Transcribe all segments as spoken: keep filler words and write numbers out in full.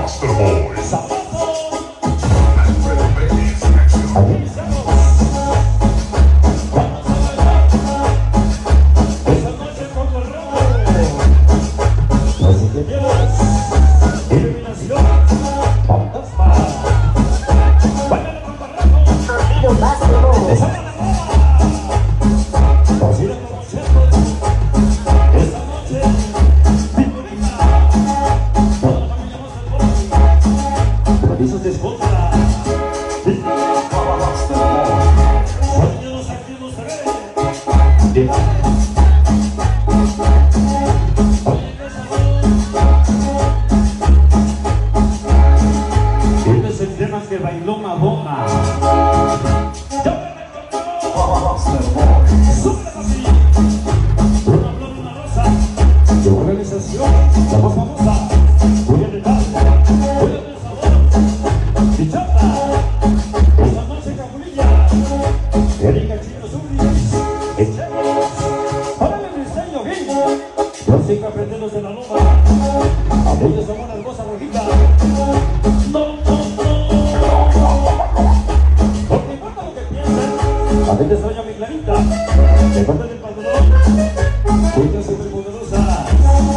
Master Boy. Este es el tema que bailó Madonna. Una flor, una rosa, de una organización, la más famosa, Julia de Tal, Julia del Sabor, Bichata, esta noche Capulilla, Erika Chino Zubris, Echemos, órale Briseño Gay, los cinco aprenderos de la loma, aquellos son una hermosa rojita. No, no, porque importa lo que piensen, a ti te extraña mi Clarita, de parte del padrón, cuenta superpoderosa.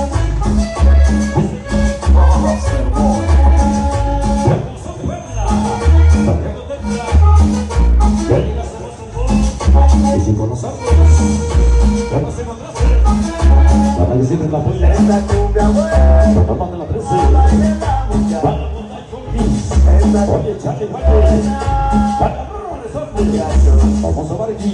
Y si con nosotros ya nos encontraste, la nadie siempre la apoya. Esta cumbia buena, la mamá de la trece, para la bondad Jorgis, oye Charlie Valle, para la Roma de Sorte, vamos a ver aquí,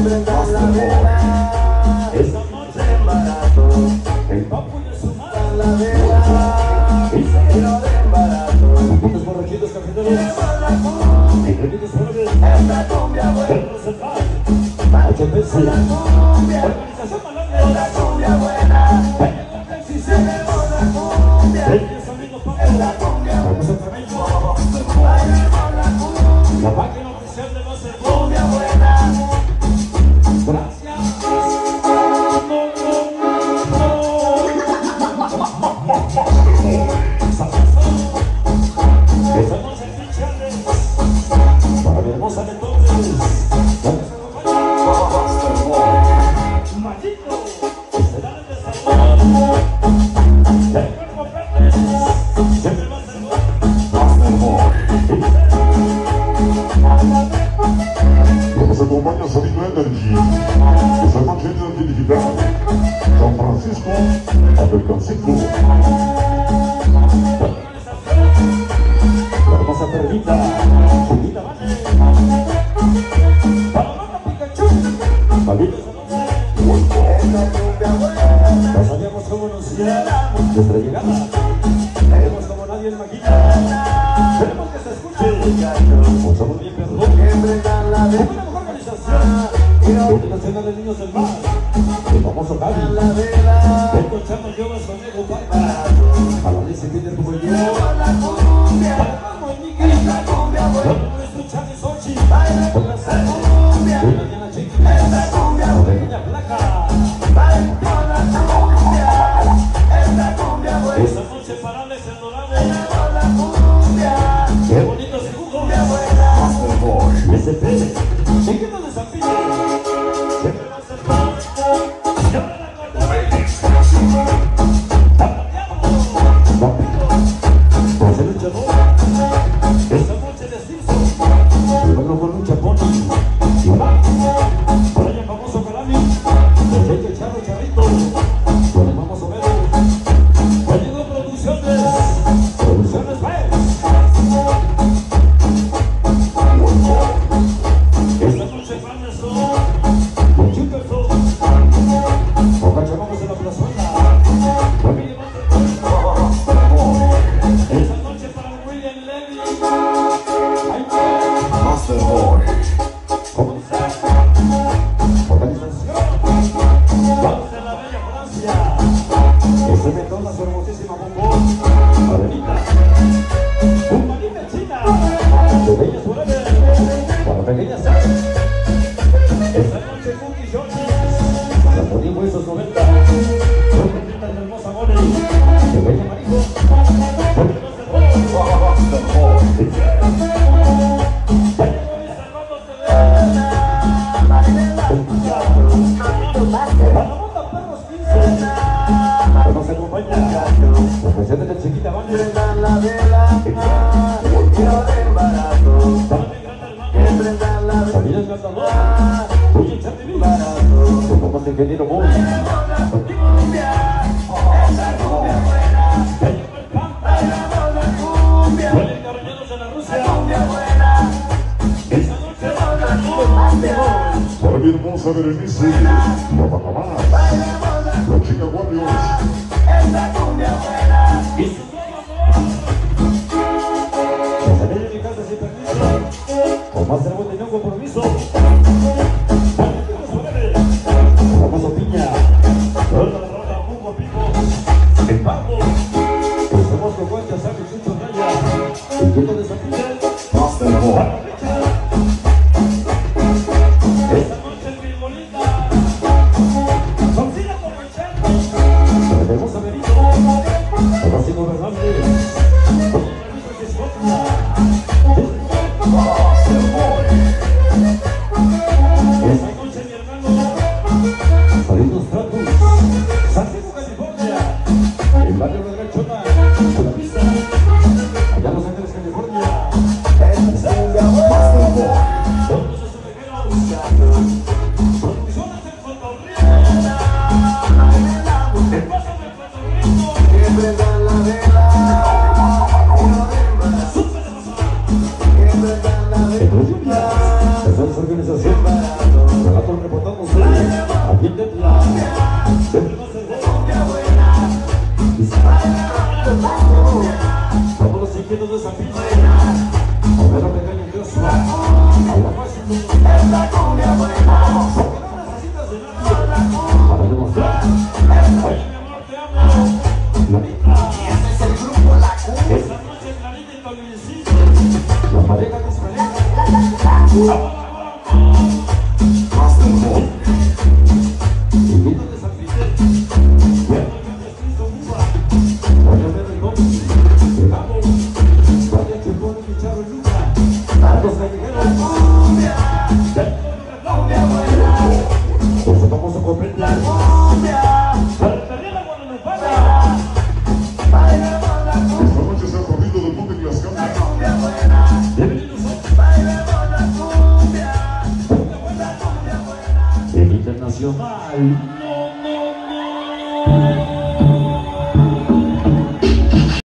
esta noche barato, el papu y su madre, y se quiero de barato, puntos borrachitos cafeteros, secretitos fuertes, esta cumbia buena, ocho pesos, organización Malandro, la cumbia buena, si se me va la cumbia, el diez amigos Pablo, la cumbia, vamos a Carmello, la página oficial de Master Boy, cumbia buena, gracias, no, no, no, esta noche Chicharles, para mi hermosa de entonces, Machito, será de sabor, el cuerpo verde, siempre va a ser Master Boy. Nos acompaña Sonido Energy, esa noche Energy Digital, San Francisco, Apercancico. La hermosa perrita, Chiquita Vale, Palomita Pikachu, Pablito no sabíamos cómo nos hiciera nuestra llegada. Queremos como nadie en Maquita. Queremos que se escuche. Pues somos bien perdón. Una mejor organización. Internacional de Niños del Mar. El famoso Cali. El Conchano Llevas Conejo Parca. A la Lice Peter como el Diego. Para el Marmo y Miguel. Para nuestro Charlie Sochi. Póngase. Una Diana Chiqui. La pequeña Placa. Esta noche parales el Dorado. Qué bonitos dibujos. Master Boy. S P. Chiquitos de San Pille. Siempre va a ser todo. Y ahora la corta. Pues el luchador. Esta noche de Simpson. Luego con un chaponi. Y va. Por allá famoso Calami. El el Charro Charrito. Con el vamos a ver. Producciones, Producciones Baez. Esta noche van son con Chickerson. Oca llamamos en la plazuela. Familia esta noche para William Levy. Master Boy. ¿Cómo está? Organización. Vamos de la bella Francia. Ese me toma su hermosísima bombón. Arenita. Un manita china. De bellas forever. Para pequeñas sales. Esta noche Cookie Johnny. La ponimos esos noventa. Son contentas de hermosa Moni. De bella marido. Porque no se puede. nos acompaña la canción de la chiquita banda. Prendan la vela, ah, quiero de embarazo. Que prendan la Familia vela, Encantador, ah, voy a echarle bien. embarazo. Como más ingeniero Moy. Bailamos la cumbia, esa cumbia buena. Bailamos la cumbia, Huelen carroñados en la la Rusia. cumbia buena. Esta noche Bailamos la cumbia, Para mi hermosa Berenice, la Batamás, bailamos la la chica Warriors, esa cumbia buena. y su que se viene de mi casa sin permiso. O más tenemos de no compromiso. La famosa piña. Toda la rola, Hugo Pico. El Paco. Estamos con Concha, Sabe, Chucho, Raya. El Quieto de San Miguel. Master Boy, Esta noche es bien bonita. Consiga por Manchano. Tenemos a Benito. Ahora sí gobernable. Con el permiso que es otra. Esta noche mi hermano. Saludos Tratus. San Diego, California. El barrio de la Chona. A la pista. Allá en Los Ángeles, California. Esa cumbia buena. Todos esos ovejeros. Producciones en Puerto Rico. El paso de Puerto Rico. Que prendan la vela, quiero de embarazo. Súper de pasar. Que prendan la En los lluvias. vela, Esa es organización. embarazo. Relatos reportándose. Aquí en Tetla. Siempre más el gol. Todos los inquietos de San Pino. A ver a pequeño Joshua. A la máxima. Esa cumbia buena. Porque no necesitas de nadie para demostrar. Oye, mi amor, te amo. Clarita. Este es el grupo La Cumbia. Esta noche Clarita y Tomincito. La pareja que es pareja. Ahora, Master Boy. inquietos de San Peter. Bueno, gracias Cristo, Cuba. Oye, ver el gol. Llegamos. Vaya Chupón y Charo y Luca. Tantos callejeros. Cumbia, Dentro cumbia buena. Pues vamos a comprender. Cumbia, Para perder la guadalupana. bailamos la cumbia. esta noche es el corrido del mundo de Tlaxcala. Cumbia buena. Bienvenidos a Bailamos la cumbia. el Internacional.